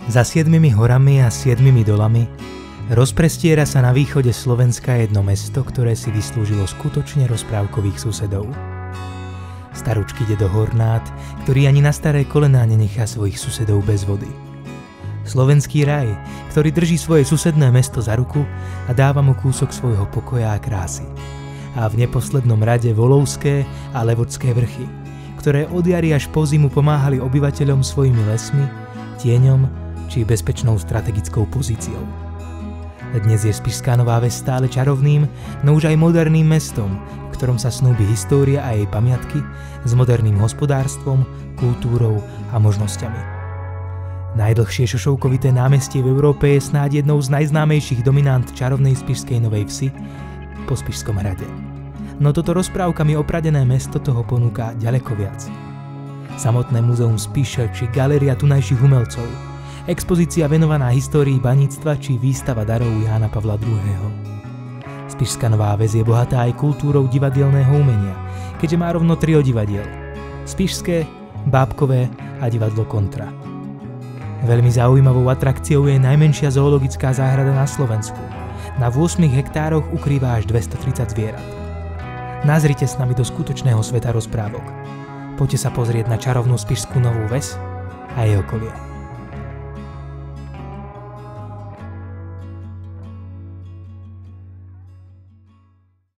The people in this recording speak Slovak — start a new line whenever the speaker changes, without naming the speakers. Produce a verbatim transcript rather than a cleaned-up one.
Za siedmimi horami a siedmimi dolami rozprestiera sa na východe Slovenska jedno mesto, ktoré si vyslúžilo skutočne rozprávkových susedov. Staručký dedo Hornát, ktorý ani na staré kolená nenechá svojich susedov bez vody. Slovenský raj, ktorý drží svoje susedné mesto za ruku a dáva mu kúsok svojho pokoja a krásy. A v neposlednom rade Volovské a Levodské vrchy, ktoré od jary až po zimu pomáhali obyvateľom svojimi lesmi, tieňom či bezpečnou strategickou pozíciou. Dnes je Spišská Nová Ves stále čarovným, no už aj moderným mestom, v ktorom sa snúbi história a jej pamiatky s moderným hospodárstvom, kultúrou a možnosťami. Najdlhšie šošovkovité námestie v Európe je snáď jednou z najznámejších dominant čarovnej Spišskej Novej Vsi po Spišskom hrade. No toto rozprávkami opradené mesto toho ponúka ďaleko viac. Samotné múzeum Spiše či galéria tunajších umelcov, expozícia venovaná histórii baníctva či výstava darov Jána Pavla druhého. Spišská Nová Ves je bohatá aj kultúrou divadelného umenia, keďže má rovno trio divadiel: Spišské, Bábkové a divadlo Kontra. Veľmi zaujímavou atrakciou je najmenšia zoologická záhrada na Slovensku. Na ôsmich hektároch ukrýva až dvestotridsať zvierat. Nazrite s nami do skutočného sveta rozprávok. Poďte sa pozrieť na čarovnú Spišskú Novú Ves a jej okolie.